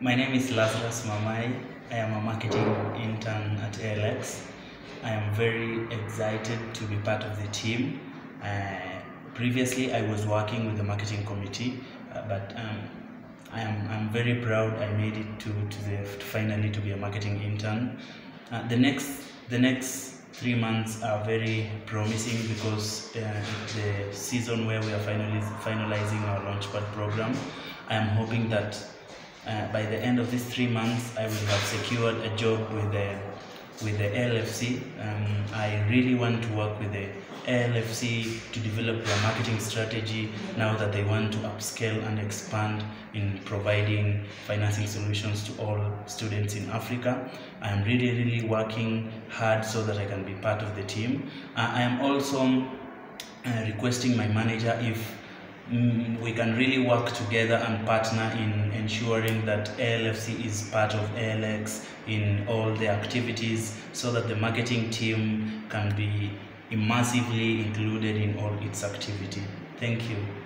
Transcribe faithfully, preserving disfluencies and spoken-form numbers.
My name is Lazarus Mamai. I am a marketing intern at A L X. I am very excited to be part of the team. Uh, previously, I was working with the marketing committee, uh, but um, I am I'm very proud I made it to to, the, to finally to be a marketing intern. Uh, the next the next three months are very promising because uh, the season where we are finally finalizing our Launchpad program. I am hoping that uh, by the end of these three months, I will have secured a job with the with the A L F C. Um, I really want to work with the A L F C to develop their marketing strategy now that they want to upscale and expand in providing financing solutions to all students in Africa. I am really, really working hard so that I can be part of the team. Uh, I am also uh, requesting my manager if Mm, we can really work together and partner in ensuring that A L F C is part of A L X in all the activities so that the marketing team can be immersively included in all its activity. Thank you.